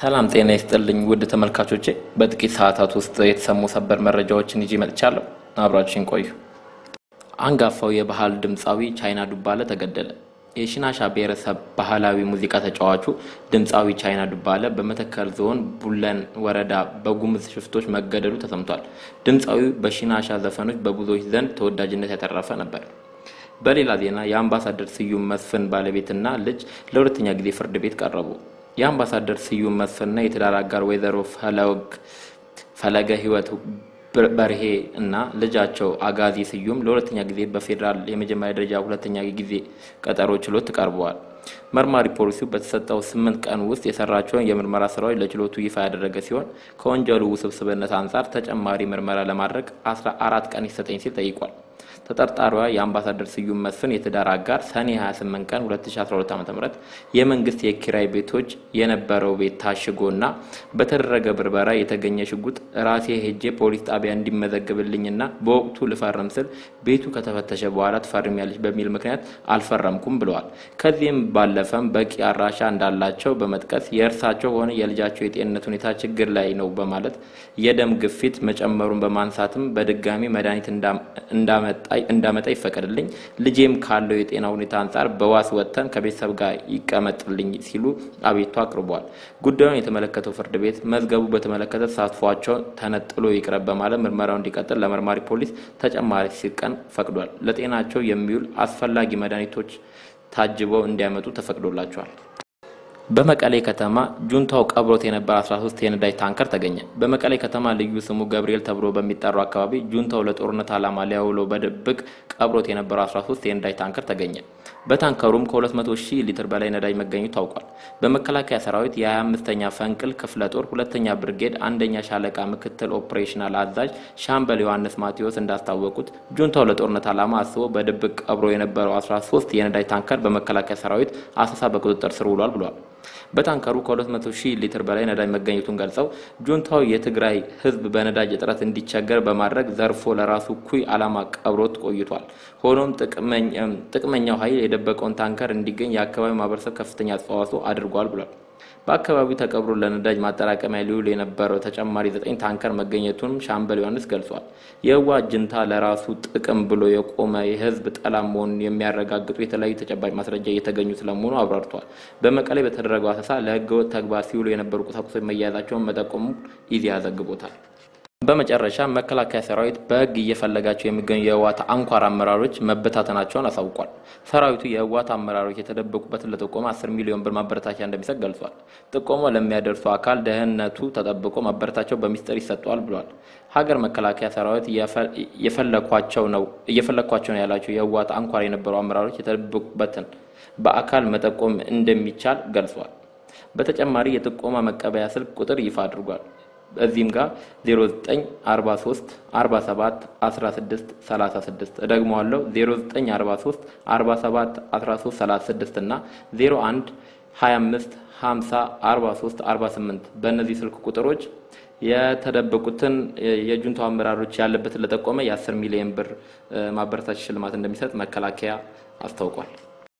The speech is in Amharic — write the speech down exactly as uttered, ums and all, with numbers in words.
ሰላም ጤና ይስጥልኝ ውድ ተመልካቾቼ በጥቂት ሰዓታት ውስጥ የተሰሙ ሰበር መረጃዎችን ይዤ መጥቻለሁ። አብራችሁን ቆዩ። አንጋፋው የባህል ድምጻዊ ቻይና ዱባለ ተገደለ። የሽናሻ ብሔረሰብ ባህላዊ ሙዚቃ ተጫዋቹ ድምጻዊ ቻይና ዱባለ በመተከል ዞን ቡለን ወረዳ በጉምዝ ሽፍቶች መገደሉ ተሰምቷል። ድምጻዊው በሽናሻ ዘፈኖች በብዙዎች ዘንድ ተወዳጅነት ያተረፈ ነበር። በሌላ ዜና የአምባሳደር ስዩም መስፍን ባለቤትና ልጅ ለሁለተኛ ጊዜ ፍርድ ቤት ቀረቡ። የአምባሳደር ስዩም መስፍንና የትዳር አጋር ወይዘሮ ፈለግ ፈለገ ህይወት በርሄ እና ልጃቸው አጋዚ ስዩም ለሁለተኛ ጊዜ በፌደራል የመጀመሪያ ደረጃ ሁለተኛ ጊዜ ቀጠሮ ችሎት ቀርበዋል። መርማሪ ፖሊሱ በተሰጠው ስምንት ቀን ውስጥ የሰራቸውን የምርመራ ስራዎች ለችሎቱ ይፋ ያደረገ ሲሆን ከወንጀሉ ውስብስብነት አንፃር ተጨማሪ ምርመራ ለማድረግ አስራ አራት ቀን ይሰጠኝ ሲል ጠይቋል። ተጠርጣሪዋ የአምባሳደር ስዩም መስፍን የትዳር አጋር ሰኔ ሃያ ስምንት ቀን ሁለት ሺህ አስራ ሁለት ዓ.ም የመንግስት የኪራይ ቤቶች የነበረው ቤት ታሽጎና በተደረገ ብርበራ የተገኘ ሽጉጥ ራሴ ሄጄ ፖሊስ ጣቢያ እንዲመዘግብልኝና በወቅቱ ልፈርም ስል ቤቱ ከተፈተሸ በኋላ ተፈርሚያለሽ በሚል ምክንያት አልፈረምኩም ብለዋል። ከዚህም ባለፈም በቂ አራሻ እንዳላቸው በመጥቀስ የእርሳቸው ሆነ የልጃቸው የጤንነት ሁኔታ ችግር ላይ ነው በማለት የደም ግፊት መጨመሩን በማንሳትም በድጋሚ መድኃኒት እንዳመጣ እንዳመጣ ይፈቀድልኝ ልጄም ካለው የጤና ሁኔታ አንፃር በዋስ ወጥተን ከቤተሰብ ጋር ይቀመጥልኝ ሲሉ አቤቱታ አቅርበዋል። ጉዳዩን የተመለከተው ፍርድ ቤት መዝገቡ በተመለከተ ተሳትፏቸው ተነጥሎ ይቅረብ በማለት ምርመራው እንዲቀጥል ለመርማሪ ፖሊስ ተጨማሪ ቀን ፈቅዷል። ለጤናቸው የሚውል አስፈላጊ መድኃኒቶች ታጅበው እንዲያመጡ ተፈቅዶላቸዋል። በመቀሌ ከተማ ጁንታው ቀብሮት የነበረ አስራ ሶስት የነዳጅ ታንከር ተገኘ። በመቀሌ ከተማ ልዩ ስሙ ገብርኤል ተብሎ በሚጠራው አካባቢ ጁንታው ለጦርነት ዓላማ ሊያውለው በድብቅ ቀብሮት የነበረ አስራ ሶስት የነዳጅ ታንከር ተገኘ። በታንከሩም ከሁለት መቶ ሺህ ሊትር በላይ ነዳጅ መገኘቱ ታውቋል። በመከላከያ ሰራዊት የሃያ አምስተኛ ፈንቅል ክፍለ ጦር ሁለተኛ ብርጌድ አንደኛ ሻለቃ ምክትል ኦፕሬሽናል አዛዥ ሻምበል ዮሐንስ ማቴዎስ እንዳስታወቁት ጁንታው ለጦርነት ዓላማ አስቦ በድብቅ ቀብሮ የነበረው አስራ ሶስት የነዳጅ ታንከር በመከላከያ ሰራዊት አሰሳ በቁጥጥር ስር ውሏል ብሏል። በታንከሩ ከሁለት መቶ ሺህ ሊትር በላይ ነዳጅ መገኘቱን ገልጸው ጁንታው የትግራይ ህዝብ በነዳጅ እጥረት እንዲቸገር በማድረግ ዘርፎ ለራሱ ኩይ ዓላማ ቀብሮት ቆይቷል። ሆኖም ጥቅመኛው ኃይል የደበቀውን ታንከር እንዲገኝ የአካባቢው ማህበረሰብ ከፍተኛ አስተዋጽኦ አድርጓል ብሏል። በአካባቢው ተቀብሮ ለነዳጅ ማጠራቀሚያ ሊውል የነበረው ተጨማሪ ዘጠኝ ታንከር መገኘቱን ሻምበል ዮሐንስ ገልጿል። የህዋ ጅንታ ለራሱ ጥቅም ብሎ የቆመ የህዝብ ጠላት መሆኑን የሚያረጋግጡ የተለያዩ ተጨባጭ ማስረጃ እየተገኙ ስለመሆኑ አብራርቷል። በመቀሌ በተደረገው አሰሳ ለህገወጥ ተግባር ሲውሉ የነበሩ ቁሳቁሶች መያዛቸውን መጠቆሙ ኢዜአ ዘግቦታል። በመጨረሻ መከላከያ ሰራዊት በህግ እየፈለጋቸው የሚገኙ የህወሓት አንኳር አመራሮች መበታተናቸውን አሳውቋል። ሰራዊቱ የህወሓት አመራሮች የተደበቁበትን ለጥቆማ አስር ሚሊዮን ብር ማበረታቻ እንደሚሰጥ ገልጿል። ጥቆማው ለሚያደርሱ አካል ደህንነቱ ተጠብቆ ማበረታቻው በሚስጥር ይሰጣል ብሏል። ሀገር መከላከያ ሰራዊት የፈለኳቸው ነው እየፈለኳቸው ነው ያላቸው የህወሓት አንኳር የነበሩ አመራሮች የተደበቁበትን በአካል መጠቆም እንደሚቻል ገልጿል። በተጨማሪ የጥቆማ መቀበያ ስልክ ቁጥር ይፋ አድርጓል። በዚህም ጋር ዜሮ ዘጠኝ አርባ ሶስት አርባ ሰባት አስራ ስድስት ሰላሳ ስድስት ደግሞ አለው ዜሮ ዘጠኝ አርባ ሶስት አርባ ሰባት አስራ ሶስት ሰላሳ ስድስት እና ዜሮ አንድ ሃያ አምስት ሃምሳ አርባ ሶስት አርባ ስምንት በእነዚህ ስልክ ቁጥሮች የተደበቁትን የጁንታው አመራሮች ያለበትን ለጠቆመ የ10 ሚሊዮን ብር ማበረታቻ ሽልማት እንደሚሰጥ መከላከያ አስታውቋል።